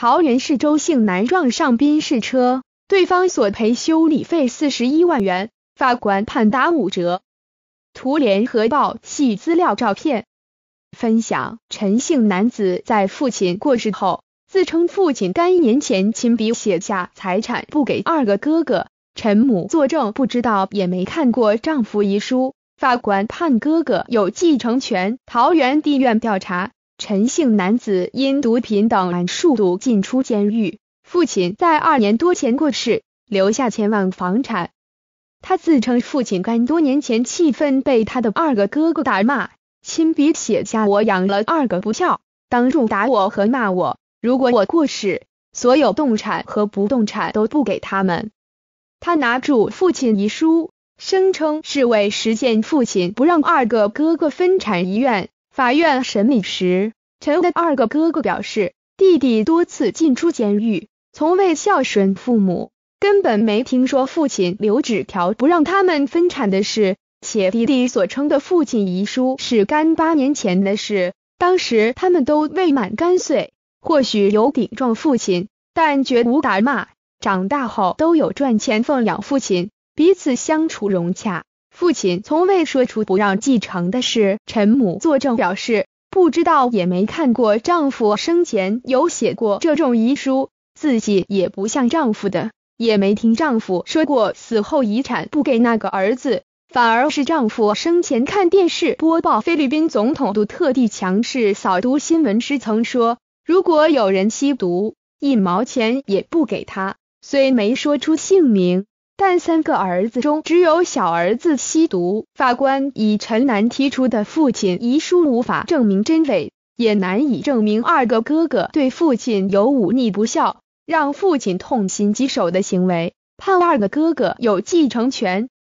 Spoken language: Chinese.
桃园市周姓男撞上宾士车，对方索赔修理费41万元，法官判打5折。图联合报系资料照片。分享：陈姓男子在父亲过世后，自称父亲干1年前亲笔写下财产不给2个哥哥，陈母作证不知道也没看过丈夫遗书，法官判哥哥有继承权。桃园地院调查，陈姓男子因毒品等案数度进出监狱，父亲在2年多前过世，留下千万房产。他自称父亲干多年前气愤被他的2个哥哥打骂，亲笔写下我养了2个不孝，当众打我和骂我，如果我过世，所有动产和不动产都不给他们。他拿住父亲遗书，声称是为实现父亲不让2个哥哥分产遗愿。法院审理时，陈的2个哥哥表示，弟弟多次进出监狱，从未孝顺父母，根本没听说父亲留纸条不让他们分产的事，且弟弟所称的父亲遗书是干8年前的事，当时他们都未满干岁，或许有顶撞父亲，但绝无打骂，长大后都有赚钱奉养父亲，彼此相处融洽，父亲从未说出不让继承的事。陈母作证表示，不知道也没看过丈夫生前有写过这种遗书，自己也不像丈夫的，也没听丈夫说过死后遗产不给那个儿子，反而是丈夫生前看电视播报菲律宾总统杜特地强势扫毒新闻时曾说，如果有人吸毒，1毛钱也不给他，虽没说出姓名，但3个儿子中只有小儿子吸毒。法官以陈男提出的父亲遗书无法证明真伪，也难以证明2个哥哥对父亲有忤逆不孝，让父亲痛心疾首的行为，判2个哥哥有继承权。